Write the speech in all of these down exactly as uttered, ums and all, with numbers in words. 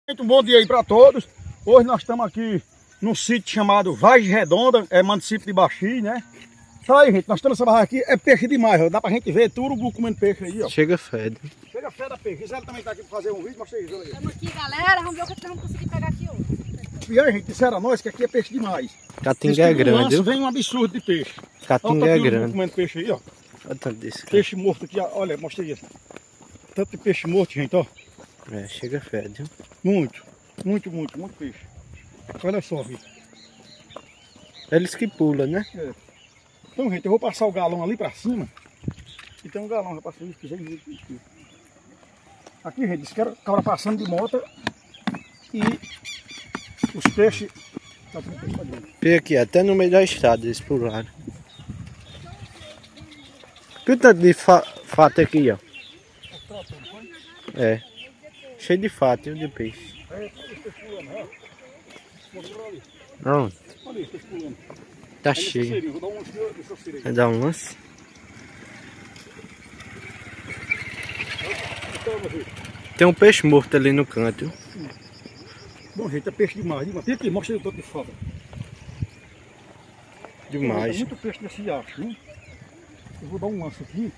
Um bom dia aí para todos. Hoje nós estamos aqui num sítio chamado Vargem Redonda, é município de Baxi, né? Tá aí, gente, nós estamos nessa barra aqui, é peixe demais, ó. Dá pra gente ver tudo urubu comendo peixe aí, ó. Chega fede. Chega fé da peixe. Gisele também tá aqui pra fazer um vídeo, mostra aí, Gisele. Estamos aqui, galera, vamos ver o que nós vamos conseguir pegar aqui hoje. E aí, gente, disseram a nós que aqui é peixe demais. Catinga é grande, viu? Vem um absurdo de peixe. Catinga é grande. Comendo peixe aí, ó. Olha tanto disso, cara. Peixe morto aqui, ó. Olha, mostra aí. Tanto de peixe morto, gente, ó. É, chega fede, viu? Muito, muito, muito, muito peixe. Olha só, gente. Eles que pulam, né? É. Então, gente, eu vou passar o galão ali pra cima. E tem um galão, já passei isso, quiser ver aqui. Aqui, gente, diz que era cabra passando de moto e os peixes. Tá tudo peixe pra dentro. Vê aqui, até no meio da estrada eles pularam. Que tanto de fa fato aqui, ó. É. Cheio de fato, viu, de peixe. É, os peixes pulando, ó. Ali. Não, Olha os peixes pulando. tá Aí, cheio. vou dar um lance nesse coceirinho. Vai dar um lance. Tem um peixe morto ali no canto, viu? Bom, gente, é peixe demais. demais. Tem aqui, mostra aí o tanto de foto. Demais. Tem muito peixe nesse riacho, né? Eu vou dar um lance aqui.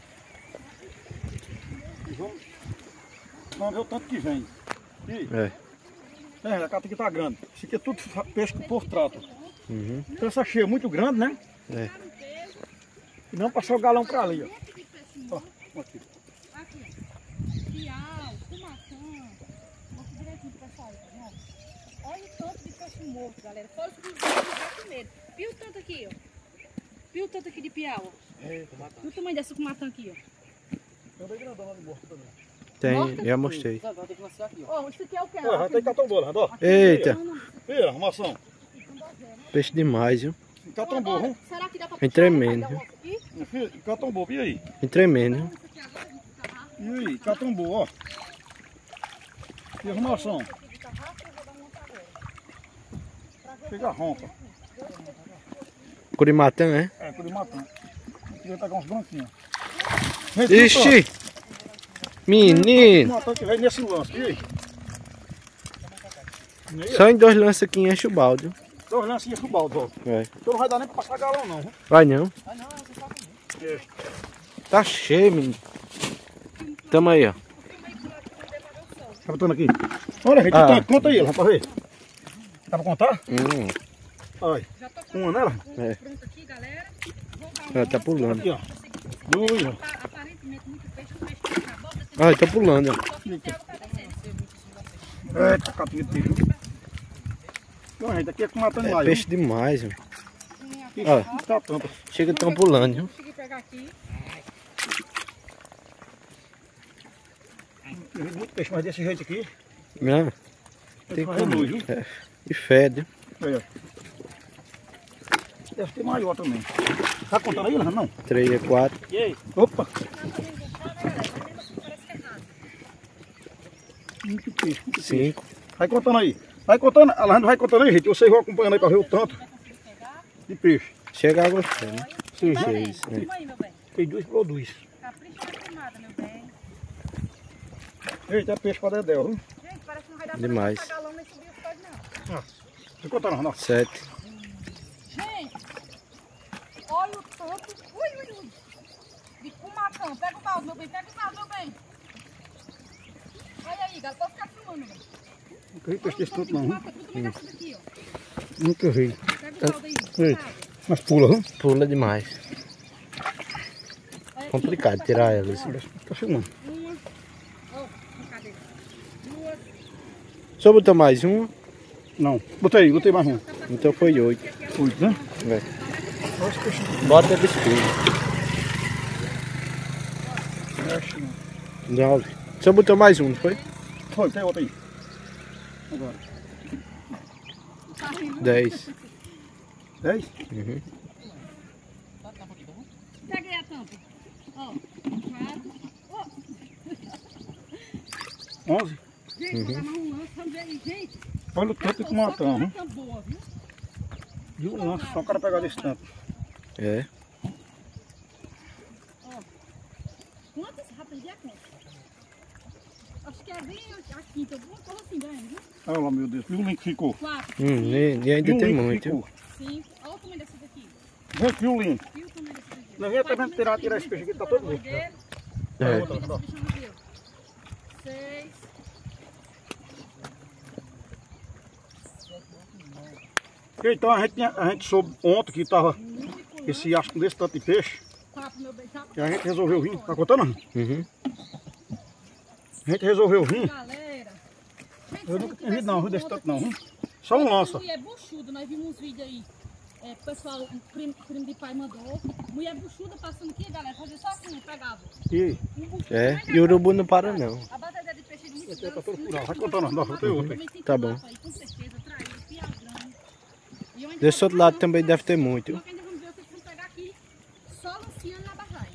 E vamos, vamos ver o tanto que vem. E, É. é, a cata aqui tá grande. Isso aqui é tudo peixe que o povo trata. Uhum. Então essa cheia é muito grande, né? É. E não passar o galão pra ali, ó. Ó, aqui. Aqui, ó. Piau, cumaçã. Mostra direitinho pro pessoal, tá vendo? Olha o tanto de peixe morto, galera. Fora os que já comeram. Viu o tanto aqui, ó. Viu o tanto aqui de piau, ó. É, Viu o tamanho dessa cumaçã aqui, ó. tem bem grandão lá de morto também. Tem, já mostrei. Ó, isso aqui é o que? Ué, já tem catombola, ó. Eita, Ih, arrumação. peixe demais, viu? Catombola, viu? Será que dá pra Vem puxar tremendo, pra pegar o outro aqui? Minha filha, catombola, e aí? Vem tremendo, viu? E aí, catombola, ó. E arrumação. Chega a rompa. Curimatã, é? É, por matando. Eu queria pegar uns branquinhos. Ixi! Menino! Matando que vem nesse lance. E aí? E aí? Só em dois lances aqui enche o balde, viu? Dois lancinhos pro balde, ó. É. Então não vai dar nem pra passar galão, não. Viu? Vai não. É. Tá cheio, menino. Tamo aí, ó. Tá botando aqui. Olha, gente, Ah. tá, conta aí, rapaz, ver. Dá pra contar? Hum, Olha, uma nela. é. Pronto aqui, galera. Ela tá pulando. Aqui, ó. Duas, ó. Tá aparentemente muito peixe, o peixe tá na boca. Ai, tá pulando, ó. Eita, capinha de peixe. Então, gente, aqui é com matando É mais. peixe demais, ó. Ó. Ó. Tá tampa. Chega tão pulando, viu? Consegui pegar aqui. Eu vi muito peixe, mas desse jeito aqui. Não, Tem tem que fazer como. dois, viu? É. E fede. Olha. Deve ter maior também. Tá contando aí, não? Três é quatro. E aí? Opa! Muito peixe, muito peixe. Cinco. Vai contando aí. Vai contando, a Alejandro vai contando aí, gente. Vocês vão acompanhando aí pra ver o tanto de peixe. Chega a gostar, né? Seis, Seis. É. Vamos aí, meu bem. Tem dois produz. Capricha na tomada, meu bem. Eita, é peixe pra dedéu, viu? Gente, parece que não vai dar Demais. pra passar galão nesse bicho todo, não. Vai contando, Ronaldo. Sete. Gente, olha o tanto. Ui, ui, ui. De cumatã. Pega o balde, meu bem. Pega o balde, meu bem. Olha aí, galera. Pode ficar filmando, meu bem. Nunca vi peixe desse tanto não, viu? Cumatã, tudo bem daqui aqui, ó. Nunca vi. Pega o balde aí. Eita. Mas pula, viu? Pula demais. Olha Complicado tirar elas. Tá filmando. Uma. Ó, cadê? Duas. Só botar mais uma, Não. Botei aí, botei mais um. então foi oito. Oito, né? É. Olha esse peixe. Bota de escuro. Mexe, não. Nove. Só botou mais um, não foi? Foi, tem outro aí. Agora. Dez. Dez? Uhum. Pega aí a tampa. Ó, quatro. Ó. Onze? Gente, vou dar mais um lance. Vamos ver aí, gente. Olha o tanto que matamos, hein? Só que boa, viu? E um lance só o cara pegar desse tanto. É. Ó. Quantos? Rapaz, a conta. Acho que é bem a quinta, alguma coisa assim, ganha. Olha lá, meu Deus, viu o link que ficou? Quatro. Hum, e, e ainda Viu o tem link que muito. ficou? Cinco. Olha o tamanho desse daqui. Gente, viu o link? Viu o tamanho desse daqui? Não vem até mesmo tirar, tirar esse peixe aqui, tá todo morto. É. Olha o tamanho desse bicho no rio. Seis. Então a gente, tinha- a gente soube ontem que tava esse aço com desse tanto de peixe. Quatro, meu bem. Tá? E a gente resolveu vir. Tá contando? Uhum. A gente resolveu vir. Galera. Gente, Eu nunca tinha visto não, viu, desse tanto não. Viu? Só um lança. Mulher buchuda, nós vimos uns vídeos aí. É, o pessoal, o primo, primo de pai mandou. Mulher buchuda passando aqui, galera. Fazia só assim, pegava. E Um buchudo, É, mas e o urubu não para não. A bateria de peixe é muito esse aí tá grande. todo curado. Vai contando, não, tem outro aí. Tá bom. Aí, com certeza, traíra, piazão. E eu ainda Desse vou outro lado pegar também um- deve ter muito. Só que ainda vamos ver o que vamos pegar aqui. Só Luciano na barragem.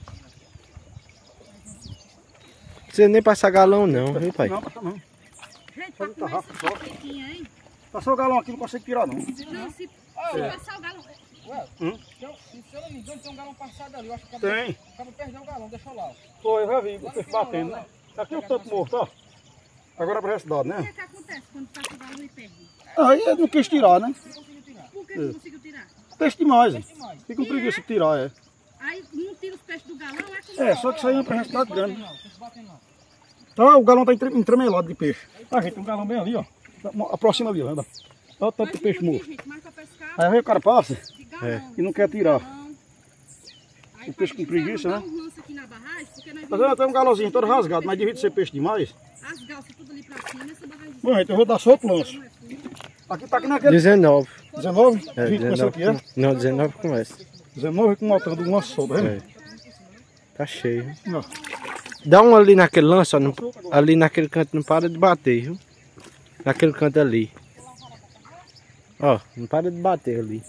Não precisa nem passar galão não, viu pai? Não, passa não. Gente, Só pra de comer tarrafa, essa só. piquequinha, hein? Passou o galão aqui, não consegue tirar não. Não, se, se É. passar o galão... Ué, Hum? se eu, se eu não me engano, tem um galão passado ali. Eu acho que o cabo, Tem. o cabo perdeu o galão, deixou lá. Foi, eu já vi, o peixe batendo, né? Aqui o tanto morto, ó. Agora para esse lado, O que, né? é que acontece quando passa o galão e perde? Aí ele não quis tirar, né? Não consegui tirar. Por que não conseguiu tirar? Peixe demais, hein? Demais. Fica com preguiça de tirar, é. Aí não tira os peixes do galão, é como... É, só que isso aí é uma presença grande. Não, vocês batem não. Tá, o galão tá entre- entremelado de peixe. Ah, gente, tem um galão bem ali, ó. Aproxima ali, ó. Anda. Olha o tanto de peixe morto. Gente, mas pra pescar, Aí aí o cara passa. de galão, É. E não quer tirar. galão. Aí O peixe com preguiça, dar né? um lance aqui na barragem, porque nós Mas vimos ela tem um galãozinho todo rasgado, mas devia de ser peixe demais. as galças tudo ali pra cima, essa barragem Bom, gente, eu vou dar só outro lanço. não é funda. Aqui tá aqui naquele. dezenove. dezenove? É, vinte começou aqui, é? dezenove. Não, dezenove começa. dezenove com altando um lanço só, tá vendo? É. Tá cheio. Ó. Dá um ali naquele lance, ó. Não- ali naquele canto não para de bater, viu? Naquele canto ali. Ó, não para de bater ali.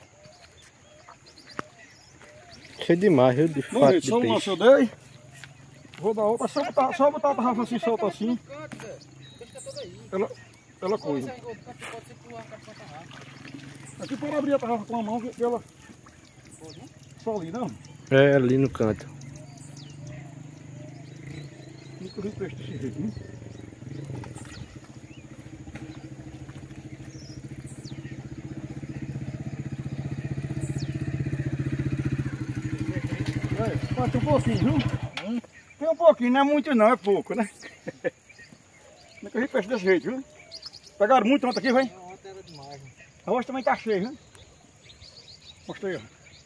Cheio demais, viu? De Bom, fato gente, de só um lance peixe. eu dei. Vou dar outra, só botar, só botar a tarrafa assim, solta assim. Ela, ela coisa. Aqui pode abrir a tarrafa com a mão, que ela... Só ali, não? É, ali no canto. Nunca vi peixe desse jeito, né? É, pode ter um pouquinho, viu? Hum. Tem um pouquinho, não é muito não, é pouco, né? Nunca vi peixe desse jeito, viu? Pegaram muito ontem aqui, vai? Não, ontem era demais. Né? A rocha também tá cheia, viu? Mostra aí, ó.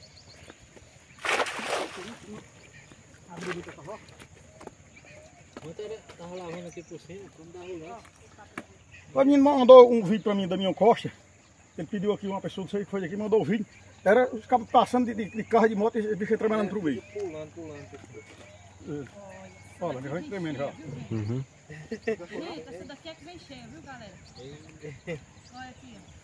Abriu muito essa rocha. Ontem era, tava lavando aqui por cima, quando dá rolando. O menino mandou um vídeo pra mim da minha costa. Ele pediu aqui, uma pessoa, não sei o que foi aqui, mandou o vídeo. Era os cabos passando de, de, de carro de moto e o bicho trabalhando pro meio. Pulando, pulando. É. Olha, já vai tremendo já. Uhum. Gente, essa daqui é que vem cheia, viu, galera? Olha aqui, ó.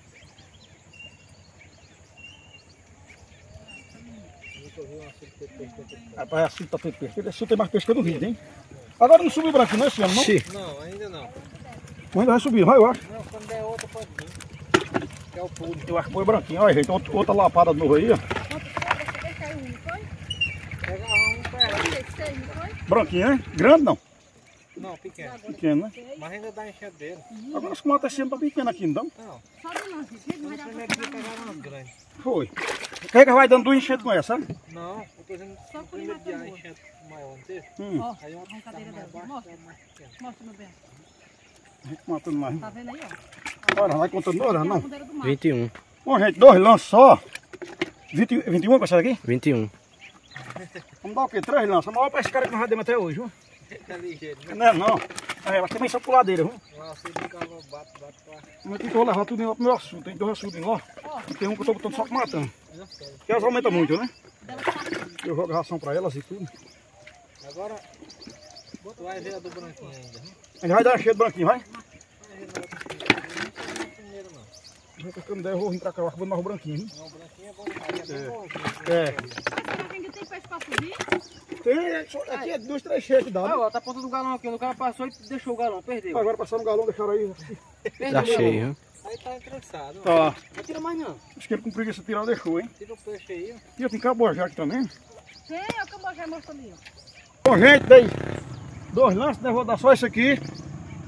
Nunca vi uma assim ter peixe tanto. Rapaz, assim tá feito peixe. Esse tem mais peixe que eu duvido, hein? Agora não subiu o branquinho, não, esse ano, não? Xi. Não, ainda não. Mas ainda vai subir, vai, eu acho. Não, quando der outra pode vir. Que é o pulo. Eu acho que foi branquinho. Olha, gente, outra, outra lapada de novo aí, ó. Quanto foi? Essa vez caiu um, não foi? Pega um pé. Olha, seis, não foi? Branquinho, né? Grande não. Não, pequeno. Pequeno, né? Mas ainda dá enchendo dele. Agora as matas esse ano tá pequeno aqui, não? Não, Só de lance, gente, não no vai dar pra primeiro dia pegar um. pegaram umas grandes. Foi. Quem é que vai dando duas enchentes com essa, sabe? Não, eu tô dizendo Só no por primeiro dia a matar enchente maior, não teve? Hum. Ó, Aí a uma brincadeira mais dela. baixo, Mostra, outra mais pequena. mostra, meu bem. A gente matando mais. Tá vendo aí, ó? Olha, vai contando horas, Aqui é a não. bandeira do mar. vinte e um. Bom, gente, dois lanços só. vinte, vinte e um, passar aqui? vinte e um. Vamos dar o quê? Três lanças. A maior pescaria que nós já demos até hoje, viu? Tá ligeiro, né? Não é não. É, ela também só por ladeira, viu? Lá você ficava, bate, bate, bate. Mas tem que eu levar tudo lá pro meu açude. Tem dois açudes lá. E tem um que eu tô botando só matando. Não sei. Porque elas aumentam muito, né? Dela tá aqui. Eu jogo ração pra elas e tudo. Agora, tu vai ver a do branquinho ainda, né? A gente vai dar cheio de branquinho, vai? Vai ver na outra. Não é primeiro não. Já que eu me der, eu vou vir pra cá, eu vou mais o branquinho, viu? Não, o branquinho é bom demais, é bem bonzinho. É. Essa daqui ainda tem peixe pra subir? Tem, é só- aqui é dois, três cheios que dá, Ah, né? ó, tá apontando o galão aqui. O cara passou e deixou o galão, perdeu. Agora passaram um galão, deixaram aí. Perdeu Tá o cheio, galão. viu? Aí tá entrançado. ó. Tá. Não tira mais não. Acho que ele com preguiça de tirar, deixou, hein? Tira o peixe aí, ó. E eu tenho cabojá aqui também. Tem, é o que eu já mostro ali, ó. Bom, gente, dei dois lances, né? Vou dar só esse aqui.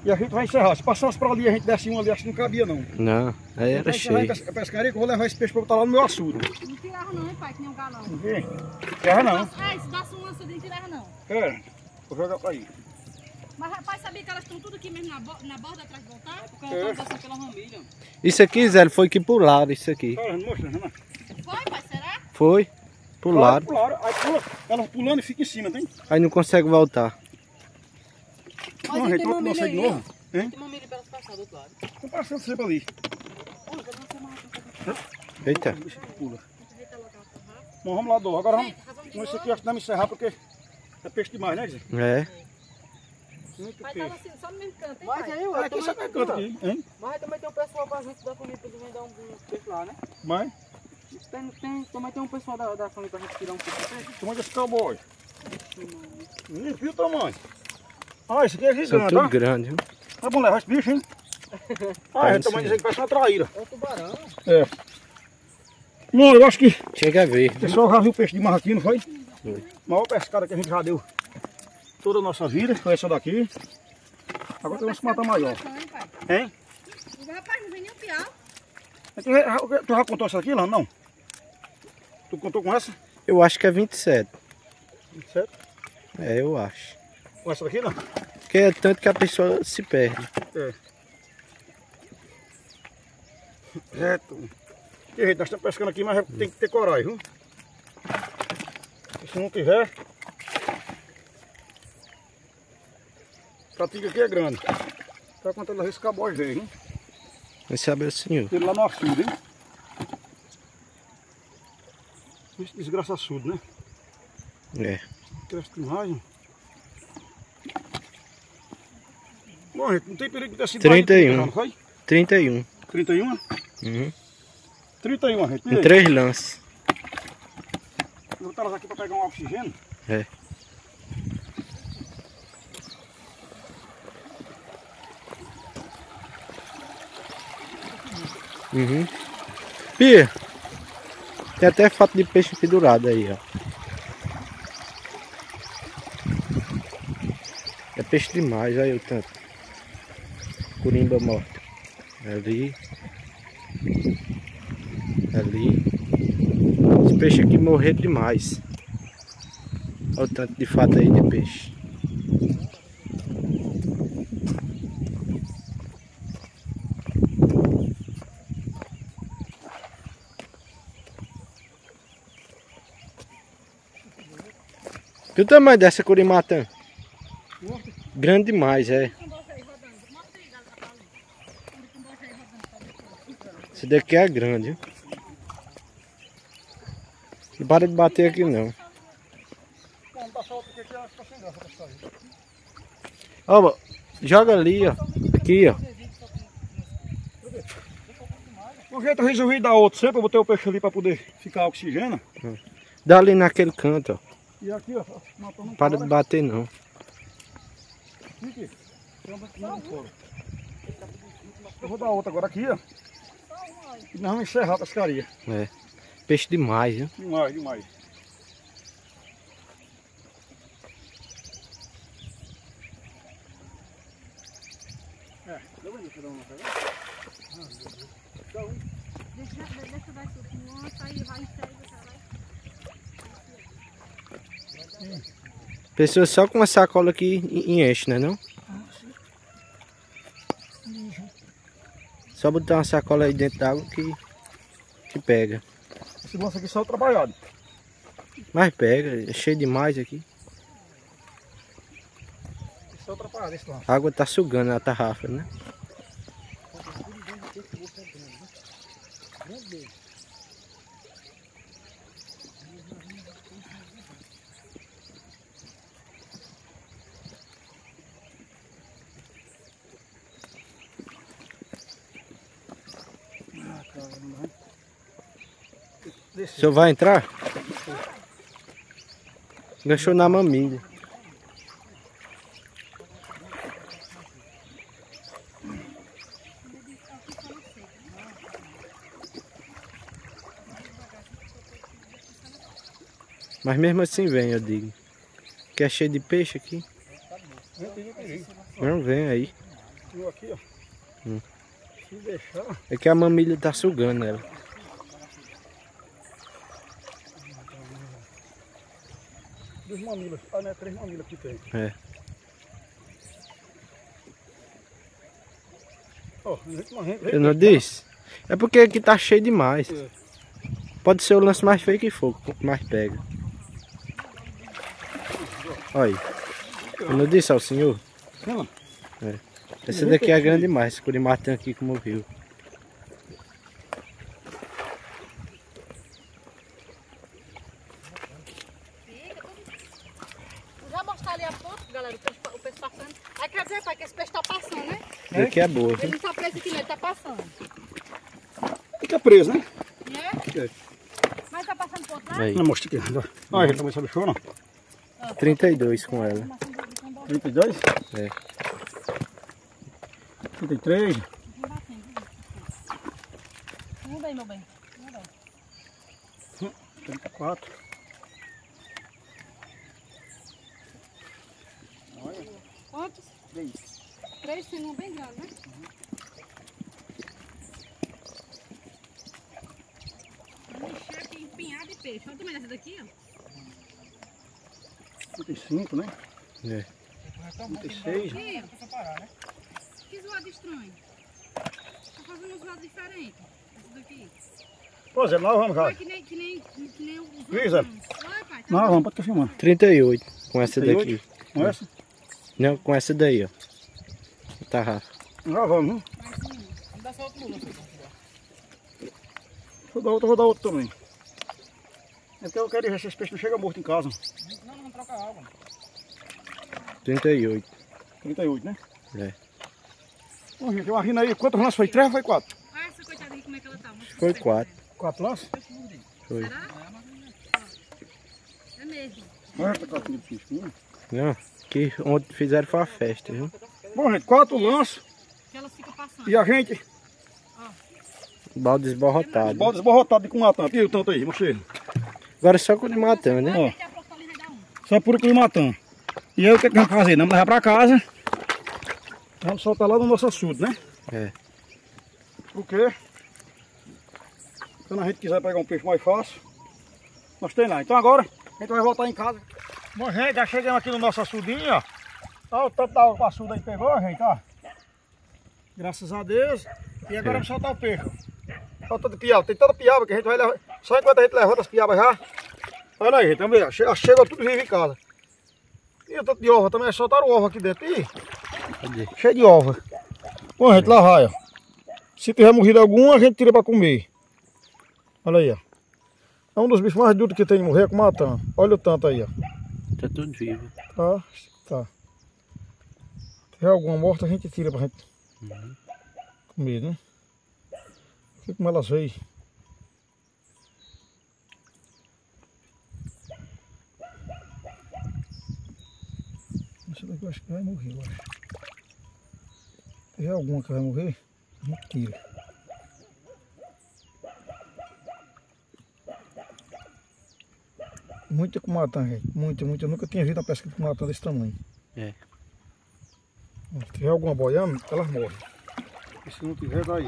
E a gente vai encerrar. Se passasse para ali, a gente desse um ali, acho que não cabia não. Não, aí era cheio. A pescaria que eu vou levar esse peixe para botar lá no meu açude. Não tirava não, hein, pai? Que nem um galão. Não vê? Terra não. É, se desse um açude, não tirava não. É, vou jogar para aí. Mas rapaz, sabia que elas estão tudo aqui mesmo na, bo na borda atrás de voltar? Porque ela tá passando pela família. Isso aqui, Zé, foi que pularam isso aqui. Tá, não mostra, não. Foi, pai? Será? Foi, pularam. Pularam, aí pula, ela pulando e fica em cima, tem? Aí não consegue voltar. Não, a gente vai pular de novo. Hein? Tem mamília para elas passar do outro lado. Estão passando sempre ali. Eita. O bicho pula. Bom, vamos lá, Dô. Agora vamos. Com esse aqui acho que não me encerrar porque é peixe demais, né, Zé? É. Muito Pai peixe. tava assim, só no mesmo canto, hein, Mas pai? aí, Ah, ué, aqui só também, tem canto aqui, hein? mas aí também tem um pessoal pra gente da família pra eles vender um, um peixe lá, né? Mas, Tem, tem, também tem um pessoal da, da família pra gente tirar um pouco de peixe. tamanho desse cowboy. Hum, viu o tamanho? Ah, esse aqui é São gigante, tudo tá? grande, viu? É bom levar esse bicho, hein? Ah, é o tamanho desse aqui, parece uma traíra. É um tubarão. É. Não, eu acho que Chega a ver. o pessoal já viu peixe demais aqui, não foi? Foi. A maior pescada que a gente já deu toda a nossa vida, foi essa daqui. Agora temos que matar maior. Não, hein, pai? Hein? O rapaz não vem nem o piau. Tu já, tu já contou essa aqui, não? Não? Tu contou com essa? Eu acho que é vinte e sete. Certo? É, eu acho. Com essa daqui, não? Porque é tanto que a pessoa se perde. É. Certo. Que jeito, nós estamos pescando aqui, mas tem que ter coragem, viu? Se não tiver... A tiga aqui é grande. Tá contando esse cabóis dele, hein? Vai saber o senhor. Ele lá no açude, hein? Esse desgraça açude, né? É. Cresce demais, hein? Bom, gente, não tem perigo de ter sido trinta e um. mais de trinta, não foi? trinta e um. trinta e um? Uhum. trinta e um, gente. Em três lances. Vou botar elas aqui para pegar um oxigênio. É. Uhum. Pia, tem até foto de peixe pendurado aí, ó. É peixe demais, olha o tanto. Corimba morta. Ali. Ali. Esse peixe aqui morreram demais. Olha o tanto de fato aí de peixe. E o tamanho dessa curimatã? Grande demais, é. Esse daqui é grande, viu? Não para de bater aqui não. Ó, joga ali, ó. Aqui, ó. O jeito eu resolvi dar outro sempre, eu botei o peixe ali para poder ficar oxigênio. Dá ali naquele canto, ó. E aqui, ó, matando um Para de bater não. Aqui, eu vou dar outra agora aqui, ó. E nós vamos encerrar a pescaria. É. Peixe demais, viu? Demais, demais. É, deu bem, deixa eu dar uma pegada. Deixa, deixa eu dar isso aqui, nossa, aí vai em sério, vai. Pessoa só com uma sacola aqui e enche, né não? Só botar uma sacola aí dentro d'água que, que pega. Esse lança aqui só trabalhado. Mas pega, é cheio demais aqui. Só atrapalhado esse lança. A água tá sugando a tarrafa, né? O senhor vai entrar? Enganchou na mamilha. Mas mesmo assim vem, eu digo. Que é cheio de peixe aqui. Não, vem aí. continua aqui, ó. Hum. Se deixar... É que a mamilha tá sugando ela. Duas mamilas. Ah, não é três mamilas que tem. É. Ó, Eu não disse? É porque aqui tá cheio demais. É. Pode ser o lance mais feio que for, mais pega. Olha aí. Eu não disse ao senhor? Não. É. Esse daqui é grande demais, esse curimatã aqui como viu. Já mostrar ali a ponta, galera, o peixe, o peixe passando. Aí quer dizer, pai, que esse peixe tá passando, né? Esse aqui é boa. Ele não tá preso aqui, não, ele tá passando. Fica preso, né? É? É. Mas tá passando por trás? Aí. Não, mostra aqui. Olha, ele também sabe show, não? trinta e dois com ela. trinta e dois? É. trinta e três? Muda aí, meu bem. Muda aí. trinta e quatro. Olha. Quantos? Três. Três, tem um bem grande, né? Vamos encher aqui, empinhar de peixe. Olha o tamanho dessa daqui, ó. trinta e cinco, né? É. trinta e seis. Aqui, ó. Que zoado estranho. Tá fazendo um zoado diferente. Esse daqui. Pois é, nós vamos Não já. é que nem, que nem, que nem os outros. Luísa. não. Olha, pai, tá Nós bom. vamos, pode estar filmando. trinta e oito com essa trinta e daqui. oito? Com essa? Não, com essa daí, ó. Tá, Rafa. Nós vamos, hein? Vai sim. Não dá só outro mula. Vou dar outra, vou dar outra também. É porque eu quero ver se esse peixe não chega morto em casa. Não, não troca água. trinta e oito. trinta e oito, né? É. Bom, gente, eu arrindo aí. Quantos lances foi? Três ou foi quatro? Olha essa coitadinha, como é que ela tá. Mostra Foi pra quatro. ela. Quatro lances? Foi. Será? É mesmo. Olha essa catinha de peixe. Hum. Não, que ontem fizeram foi a festa, viu? Bom, gente, quatro lances. Que ela fica passando. E a gente, Balde esborrotado. bota desborrotado de cumatã. Aqui o tanto aí, mostrei. Agora só com o de matando, né? Ó. Daqui a pouco ali vai dar um. Só puro cumatã. E aí o que, que vamos fazer? Vamos levar pra casa. Vamos soltar lá no nosso açude, né? É. Por quê? Quando a gente quiser pegar um peixe mais fácil, nós tem lá. Então agora a gente vai voltar em casa. Bom, gente, já chegamos aqui no nosso açudinho, ó. Olha o tanto da água que o açude aí pegou, gente, ó. Graças a Deus. E agora vamos soltar o peixe. Olha o tanto de piaba. Tem tanta piaba que a gente vai levar. Só enquanto a gente levanta as piabas já. Olha aí, gente, vamos ver. Chega, chega tudo vivo em casa. E o tanto de ovo também, soltaram o ovo aqui dentro. Ih, Cadê? cheio de ovo. Bom, gente, lá vai, ó. Se tiver morrido algum, a gente tira pra comer. Olha aí, ó. É um dos bichos mais duros que tem de morrer, com matando. Olha o tanto aí, ó. Tá tudo vivo. Tá, tá. Se tiver alguma morta, a gente tira pra gente Uhum. comer, né? Olha como elas veio. Essa daqui eu acho que vai morrer, eu acho. Se tiver alguma que vai morrer, a gente tira. Muita cumatã, gente. Muita, muita. Eu nunca tinha visto a pesca de cumatã desse tamanho. É. Se tiver alguma boiando, elas morrem. E se não tiver, daí.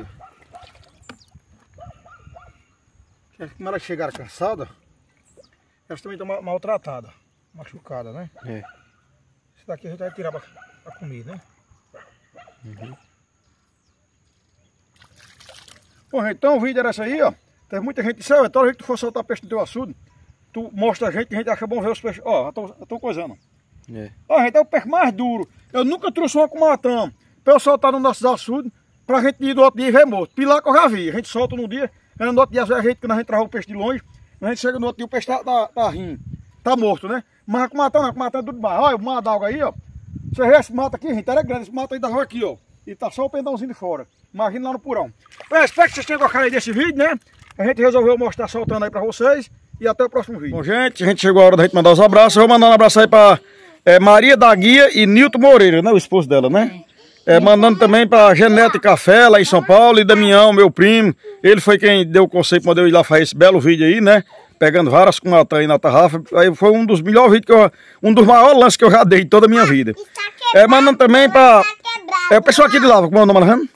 Como elas chegaram cansadas, elas também estão maltratadas, machucadas, né? É. Esse daqui a gente vai tirar pra, pra comer, né? Uhum. Bom, gente, então o vídeo era esse aí, ó. Teve muita gente que disse, toda vez que tu for soltar peixe no teu açude, tu mostra a gente, que a gente acha bom ver os peixes. Ó, eu tô coisando. É. Ó, gente, é o peixe mais duro. Eu nunca trouxe uma cumatã pra eu soltar no nosso açude, pra gente ir do outro dia e ver morto. Pilar que eu já vi. A gente solta no dia, no outro dia a gente, quando a gente traz o peixe de longe, a gente chega no outro dia o peixe tá, tá, tá rindo. Tá morto, né? Mas a cumatã não, a cumatã é tudo demais. Olha o mar d'água aí, ó. Você vê esse mato aqui, gente, era grande. Esse mato aí tava aqui, ó. E tá só o pendãozinho de fora. Imagina lá no purão. Eu espero que vocês tenham gostado aí desse vídeo, né? A gente resolveu mostrar soltando aí pra vocês. E até o próximo vídeo. Bom, gente, a gente chegou a hora da gente mandar os abraços. Eu vou mandar um abraço aí pra é, Maria da Guia e Nilton Moreira, né? O esposo dela, né? É, mandando também pra Genete Café, lá em São Paulo. E Damião, meu primo. Ele foi quem deu o conceito pra eu ir lá fazer esse belo vídeo aí, né? pegando várias cumatã aí na tarrafa. Aí foi um dos melhores vídeos que eu, um dos maiores lances que eu já dei em toda a minha vida. É, mandando também para é, o pessoal aqui de Lavra, como é o nome, Alejandro?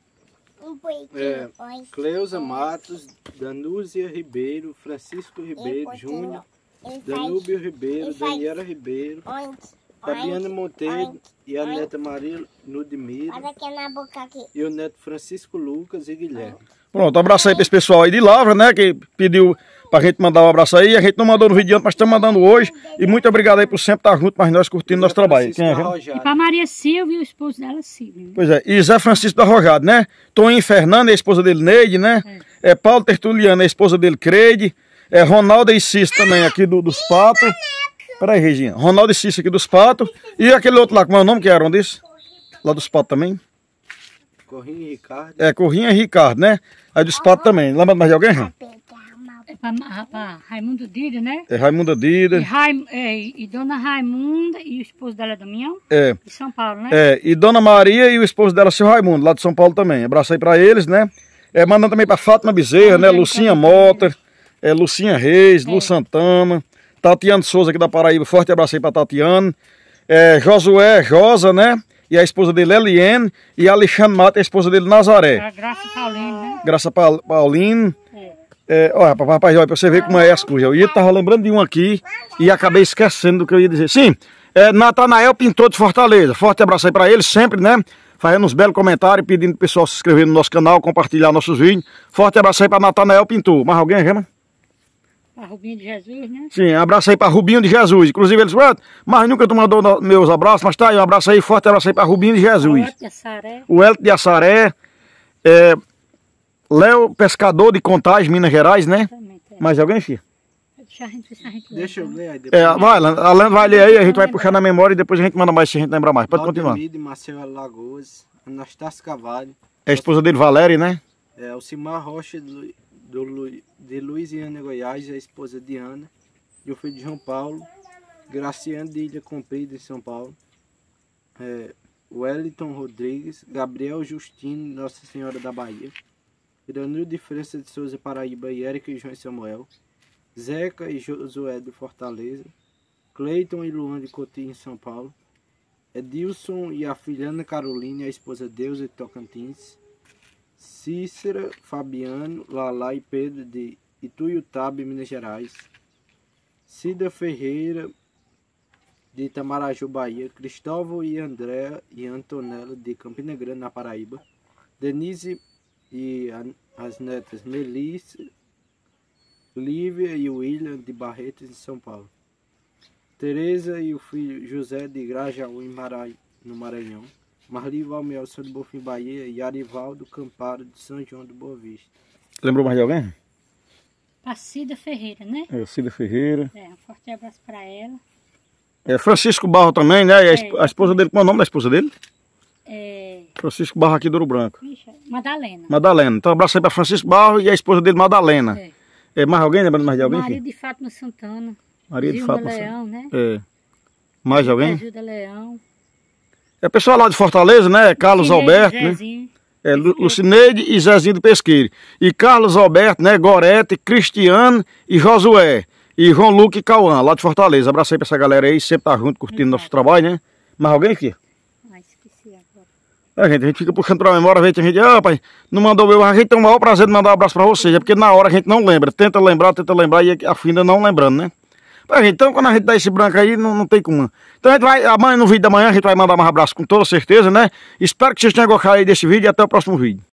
É, Cleusa Matos, Danúzia Ribeiro, Francisco Ribeiro Júnior, Danúbio Ribeiro, Daniela Ribeiro, Fabiana Monteiro e a neta Maria Ludmila. Olha aqui na boca aqui. E o neto Francisco Lucas e Guilherme. Pronto, um abraço aí para esse pessoal aí de Lavra, né? Que pediu pra gente mandar um abraço aí. A gente não mandou no vídeo antes, mas estamos mandando hoje. E muito obrigado aí por sempre estar junto, mas nós curtindo nosso trabalho. Quem é, E para Maria Silva e o esposo dela, Silvia. Pois é, e Zé Francisco da Rojado, né? Toninho Fernando, é a esposa dele, Neide, né? É, é Paulo Tertuliano, é a esposa dele, Creide. É Ronaldo e Cício também aqui do, dos Patos. Peraí, Regina. Ronaldo e Cício aqui dos Patos. E aquele outro lá, como é o nome que era? Um desses? Lá dos Patos também? Corrinha e Ricardo. É, Corrinha e Ricardo, né? Aí dos Patos também. Lembra mais de alguém, João? É para Raimundo Dida, né? É Raimunda E, Dida. Raim, é, e Dona Raimunda e o esposo dela, Damião, É. de São Paulo, né? É, e Dona Maria e o esposo dela, seu Raimundo, lá de São Paulo também. Abraço aí pra eles, né? É, mandando também pra Fátima Bezerra, né? Lucinha Mota, é, Lucinha Reis, Lu Santana, Tatiana Souza aqui da Paraíba, forte abraço aí pra Tatiana. É, Josué Rosa, né? E a esposa dele, Eliane, e Alexandre Mata, a esposa dele, Nazaré. A Graça Paulino, né? Graça Pa- Paulino. É. É, olha, rapaz, olha, pra você ver como é as coisas. Eu ia tava lembrando de um aqui e acabei esquecendo do que eu ia dizer. Sim, é Natanael Pintor de Fortaleza. Forte abraço aí pra ele, sempre, né? Fazendo uns belos comentários, pedindo pro pessoal se inscrever no nosso canal, compartilhar nossos vídeos. Forte abraço aí pra Natanael Pintor. Mais alguém, Gema? A Rubinho de Jesus, né? Sim, abraço aí pra Rubinho de Jesus. Inclusive eles falaram, mas nunca tu mandou no- meus abraços, mas tá aí, um abraço aí, forte abraço aí pra Rubinho de Jesus. A Saré. O Hélio de Assaré, é, Léo Pescador de Contagem, Minas Gerais, né? Também tem. Mais alguém, filho? Deixa a gente, deixa a gente Deixa eu ler, ler aí depois. É, vai, a Leandro vai ler aí, a gente vai puxar na memória e depois a gente manda mais se a gente lembrar mais. Pode continuar. Valdemir Marcelo Lagoas, Anastácio Cavalho, É a esposa dele, Valéria, né? é, Alcimar Rocha do, do, Lu- de Luiziana, Goiás, a esposa Diana, e o filho de João Paulo, Graciano de Ilha Comprida, em São Paulo, é, Wellington Rodrigues, Gabriel Justino, Nossa Senhora da Bahia, Iranil de França de Souza, Paraíba, e Érica e João Samuel, Zeca e Josué de Fortaleza, Cleiton e Luan de Cotinho, em São Paulo, Edilson e a filha Ana Carolina, a esposa Deusa de Tocantins, Cícera, Fabiano, Lala e Pedro de Ituiutaba, Minas Gerais, Cida Ferreira de Itamaraju, Bahia, Cristóvão e Andréa e Antonella de Campina Grande, na Paraíba, Denise e a- as netas Melissa, Lívia e William de Barretos, em São Paulo, Tereza e o filho José de Grajaú, em Marai, no Maranhão, Marli Valmelson de Bofim, Bahia, e Arivaldo Camparo de São João do Boa Vista. Lembrou mais de alguém? Cida Ferreira, né? É, Cida Ferreira. É, um forte abraço para ela. É Francisco Barro também, né? E a, esp- a esposa dele, qual é o nome da esposa dele? É, Francisco Barro aqui do Ouro Branco. bicha, Madalena. Madalena. Então, um abraço aí pra Francisco Barro e a esposa dele, Madalena. É. É, mais alguém? Lembrando mais de alguém? Maria filho? de Fátima Santana. Maria de Zilma Fátima. Leão, né? É. Mais alguém? Gilda Leão. É pessoal lá de Fortaleza, né? Carlos Cineide, Alberto, né? Zezinho. É, Lu- Lucineide e Zezinho do Pesqueiro. E Carlos Alberto, né? Gorete, Cristiano e Josué. E João Luque e Cauã, lá de Fortaleza. Abraço aí pra essa galera aí, sempre tá junto, curtindo nosso trabalho, né? Mais alguém aqui? Ah, esqueci agora. A gente, a gente fica puxando pra memória, a gente, a gente, ah, pai, não mandou eu, a gente tem o maior prazer de mandar um abraço pra vocês, é porque na hora a gente não lembra, tenta lembrar, tenta lembrar e afinda não lembrando, né? Pra gente, então quando a gente dá esse branco aí, não, não tem como. Então a gente vai, amanhã no vídeo da manhã a gente vai mandar mais abraço com toda certeza, né? Espero que vocês tenham gostado aí desse vídeo e até o próximo vídeo.